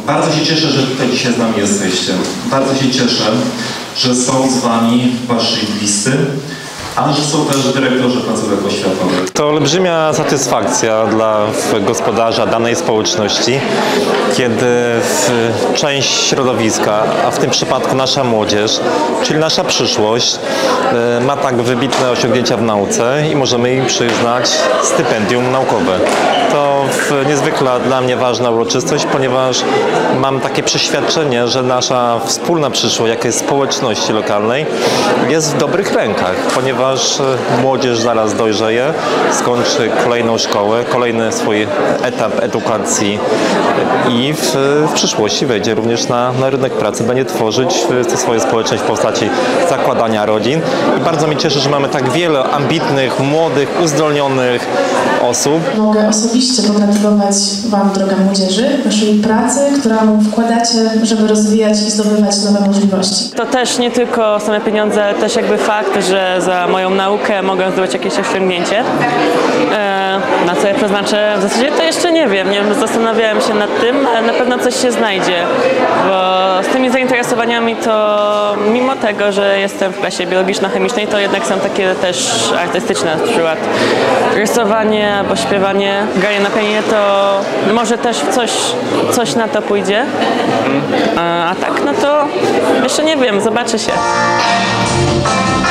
Bardzo się cieszę, że tutaj dzisiaj z nami jesteście. Bardzo się cieszę, że są z wami wasi bliscy, ale że są też dyrektorzy placówek oświatowych. To olbrzymia satysfakcja dla gospodarza danej społeczności, kiedy część środowiska, a w tym przypadku nasza młodzież, czyli nasza przyszłość, ma tak wybitne osiągnięcia w nauce i możemy im przyznać stypendium naukowe. To niezwykle dla mnie ważna uroczystość, ponieważ mam takie przeświadczenie, że nasza wspólna przyszłość, jakiej społeczności lokalnej, jest w dobrych rękach, ponieważ młodzież zaraz dojrzeje, skończy kolejną szkołę, kolejny swój etap edukacji i w przyszłości wejdzie również na rynek pracy, będzie tworzyć swoją społeczność w postaci zakładania rodzin. I bardzo mnie cieszy, że mamy tak wiele ambitnych, młodych, uzdolnionych osób. Mogę osobiście pogratulować wam, droga młodzieży, waszej pracy, którą wkładacie, żeby rozwijać i zdobywać nowe możliwości. To też nie tylko same pieniądze, ale też jakby fakt, że za moją naukę mogę zdobyć jakieś osiągnięcie. Na co ja przeznaczę, w zasadzie to jeszcze nie wiem, zastanawiałem się nad tym, ale na pewno coś się znajdzie, bo z tymi zainteresowaniami to mimo tego, że jestem w klasie biologiczno-chemicznej, to jednak są takie też artystyczne, na przykład rysowanie albo śpiewanie, granie na pianinie, to może też coś na to pójdzie, a tak no to jeszcze nie wiem, zobaczy się.